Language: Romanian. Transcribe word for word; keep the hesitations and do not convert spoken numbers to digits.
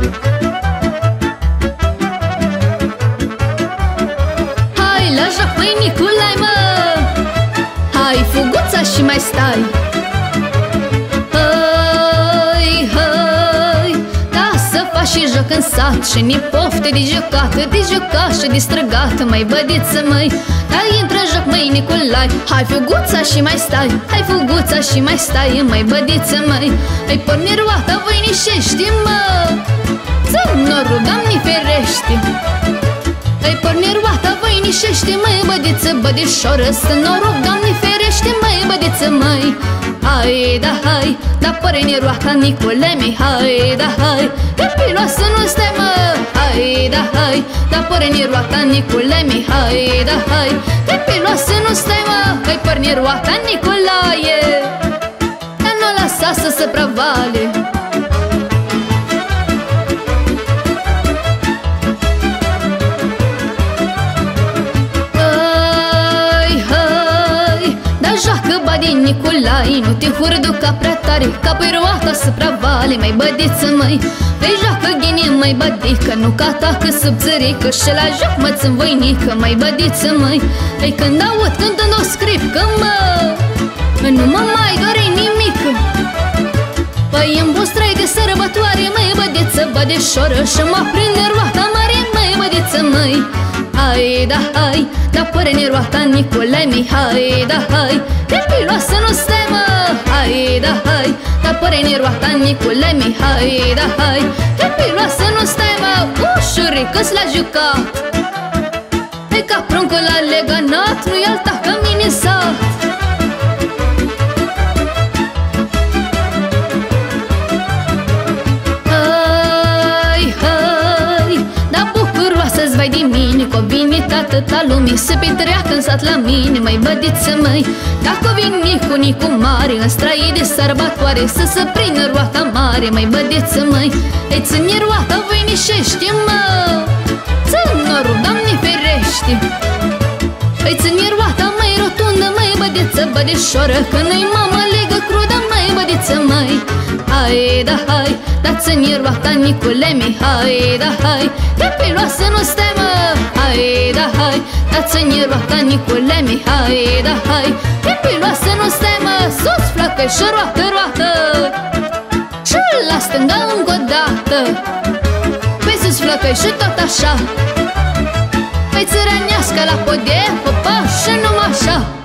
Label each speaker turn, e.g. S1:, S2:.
S1: Hai la joc, măi, Niculai, mă! Hai, fuguța și mai stai! Hai, hai, da să faci și joc în sat și ni pofte de jucat, de jucat și de străgat, măi, bădiță, măi! Hai, intră în joc, măi, Niculai! Hai, fuguța și mai stai! Hai, fuguța și mai stai, măi, bădiță, măi! Hai, porni roata, voinișești, mă! Să norul, Doamne ferește! Hai, porni roata, voinișește, măi, bădiță, bădișoră, să noroc, Doamne ferește, măi, bădiță, măi! Hai, da, hai, da, porni roata, Niculemi, hai, da, hai! Că piloasă nu stai, mă! Hai, da, hai, da, porni roata, Niculemi, hai, da, hai! Că piloasă nu stai, mă! Hai, porni roata, Niculaie! Dar nu lăsa să se pravale! Niculai, nu te hurduca prea tare, ca pui roata să pravale, mai bădiță, măi! Vei joacă ghinie, mai bădică, nu ca tacă sub țărică, și la joc mă-ți-n voinică, mai bădiță, măi! Ei, când aud cântând o scripcă, mă, nu mă mai dore nimic. Păi îmi bun strai de sărbătoare, măi, bădiță, bădișoră, și mă prinde roata mare, măi, bădiță, măi! Hai, da, hai, da, porni roata, Niculemi, hai, da, hai! Că piloasă nu stai, mă! Hai, da, hai, da, porni roata, Niculemi, hai, da, hai! Că piloasă nu stai, mă! Ușurică-s la jucat! E ca pruncul la legănat, nu-i alta că minisat! Hai, hai, da, bucuroasă-ți vai de mine, că vine atâta lume să petreacă în sat la mine, mai bădiță, măi! Dacă vin Nicu, Nicu mare, în straie de sărbătoare, să se prindă roata mare, mai bădiță, măi! Ei, ține roata, voinișește, mă! Țănorul, Doamne ferește! Ei, ține roata, măi, rotundă, măi, bădiță, bădișoră, că nu-i mamă legă crudă, măi, bădiță, măi! Hai, da, hai, da, ține roata, Niculemi, hai, da, hai! Că piloasă nu stai, mă! Hai, da, hai, da, ține roata, Niculemi, hai, da, hai! Că piloasă nu stai, mă! Sus, flăcă și roată, roată! Și la stânga încă o dată! Păi sus, flăcă și tot așa! Păi țărănească la podie, păpă, și numai așa!